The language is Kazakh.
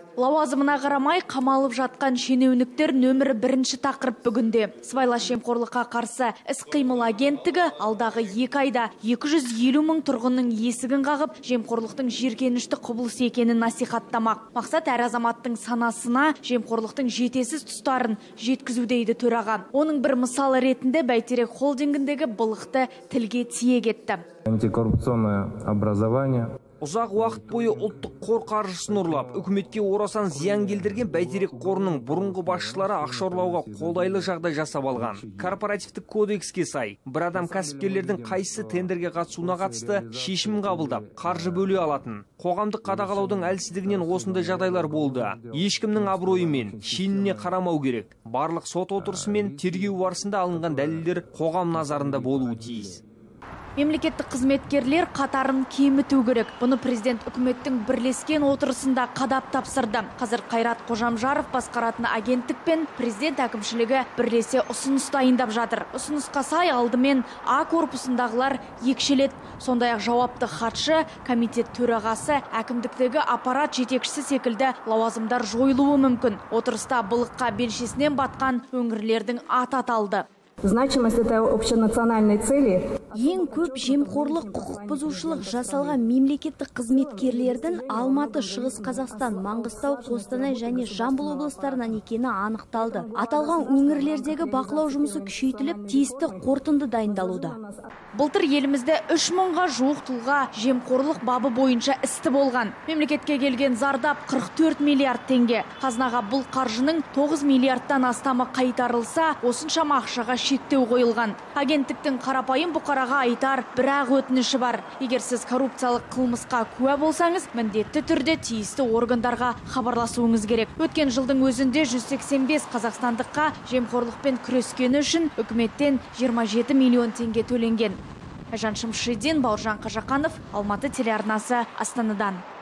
Лауазымына қарамай қамалып жатқан шенеуніктер нөмірі 1 тақырып бүгінде. Сыбайлас жемқорлыққа қарсы іс-қимыл агенттігі алдағы 2 айда 250 мың тұрғынның есігін қағып, жемқорлықтың жиіркенішті құбылыс екенін насихаттамақ. Мақсат әр азаматтың санасына жемқорлықтың жетесіз тұстарын жеткізу дейді төраға. Оның бір мысалы ретінде Бәйтерек холдингіндегі былықты тілге тиек етті. Антикоррупционное образование. Ұзақ уақыт бойы ұлттық қор қаржысын ұрлап, үкіметке орасан зиян келтірген Бәйтерек қорының бұрынғы басшылары ақша ұрлауға қолайлы жағдай жасап алған. Корпоративтік кодекске сай, бір адам кәсіпкерлердің қайсы тендерге қатысуына қатысты шешім қабылдап, қаржы бөле алатын. Қоғамдық қадағалаудың әлсіздігінен осындай жағдайлар болды. Ешкімнің абыройы мен шеніне қарамау керек. Барлық сот отырысы мен тергеу барысында алынған дәлелдер қоғам назарында болуы тиіс. Мемлекеттік қызметкерлер қатарын кеміту керек. Бұны президент үкіметтің бірлескен отырысында қадап тапсырды. Қазір Қайрат Қожамжаров басқаратын агенттік пен президент әкімшілігі бірлесе ұсыныс дайындап жатыр. Ұсынысқа сай алдымен А корпусындағылар екшелет. Сондай-ақ жауапты хатшы, комитет төрағасы, әкімдіктегі аппарат жетекшісі секілді лауазымдар жойылуы мүмкін. Отырыста былыққа белшесінен батқан өңірлердің аты аталды. Значимость этой общенациональной цели. Ең көп жемқорлық құқық бұзушылық жасалған мемлекеттік қызметкерлердің Алматы, Шығыс Қазақстан, Маңғыстау, Қостанай және Жамбыл облыстарынан екені анықталды. Аталған өңірлердегі бақылау жұмысы күшейтіліп, тиісті қорытынды дайындалуда. Былтыр елімізде 3000-ға жуық тұлға жемқорлық бабы бойынша істі болған. Мемлекетке келген зардап 44 миллиард теңге. Қазынаға бұл қаржының 9 миллиардтан астамы қайтарылса, осыншама ақшаға шектеу қойылған. Агенттіктің қарапайым бұқараға айтар бірақ өтініші бар. Егер сіз коррупциялық қылмысқа куә болсаңыз, міндетті түрде тиісті органдарға хабарласуыңыз керек. Өткен жылдың өзінде 185 қазақстандыққа жемқорлықпен күрескені үшін үкіметтен 27 миллион теңге төленген. Айжан Шымшидин, Бауыржан Қажақанов, Алматы телеарнасы, Астанадан.